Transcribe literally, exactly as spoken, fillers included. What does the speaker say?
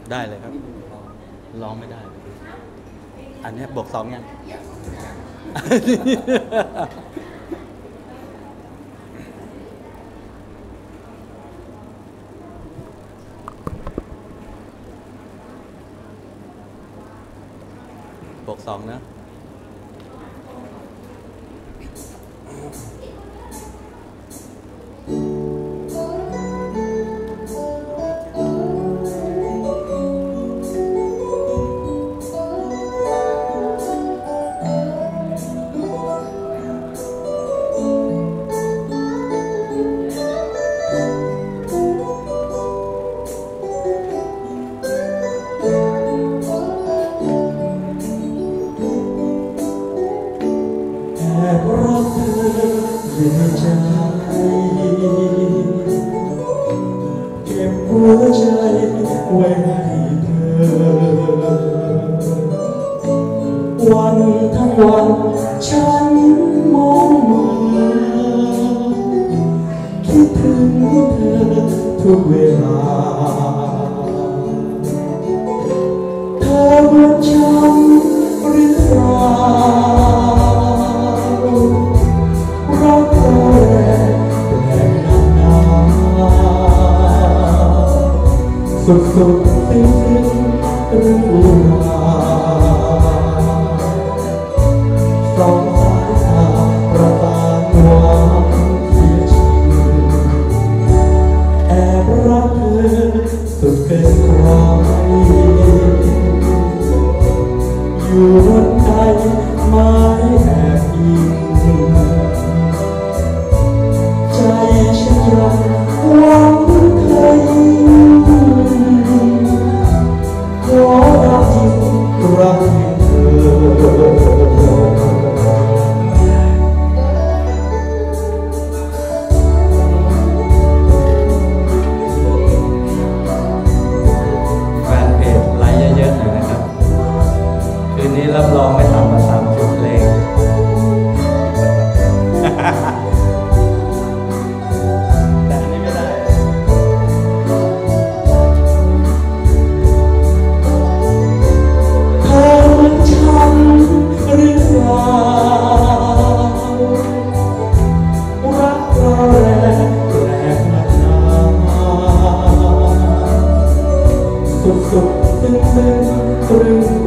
ได้เลยครับร้องไม่ได้อันนี้บวกสองยังบวกสองนะเก็บหัวใจไว้ให้เธอวันทั้งวันฉันมองมาคิดถึงเธอทุกเวลาเธอเหมือนฉันหรือเปล่ารักเธอสุดสุดสิ้นสิ้นเรื่องราวสองสายตาประสานหวังเสียชื่อแอบรักเธอสุดเกินใครอยู่บนใจไม้แอบอิงใจฉันยังหวังเธอขอรักจริงรักเธอแฟนเพจไลค์เยอะๆหน่อยนะครับคืนนี้รับรองไม่ต่ำกว่าสามสิบเพลงแต่อันนี้ไม่ได้หรือเปล่ารักเราแรงแรงนักหนาสุดสุดซึ้งซึ้งตรึง